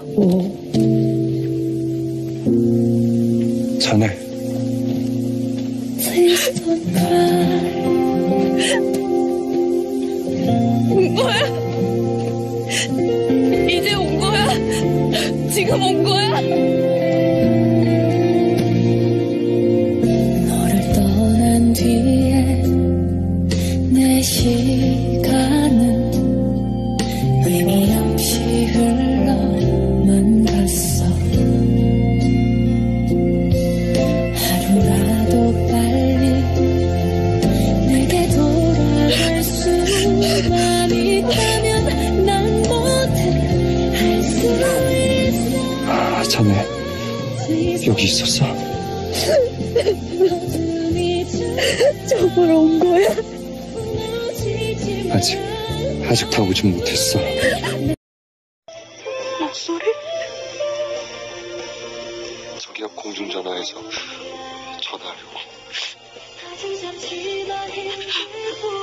자네. 온 거야? 이제 온 거야? 지금 온 거야? 너를 떠난 뒤에 내 시간은 의미 없이 흘러만 갔어. 하루라도 빨리 내게 돌아갈 수만 있다면 난 뭐든 할 수 있어. 아, 자네 여기 있었어? 저보러 온 거야? 아직 다 오진 못했어. 목소리? 저기 옆 공중전화에서 전화하려고.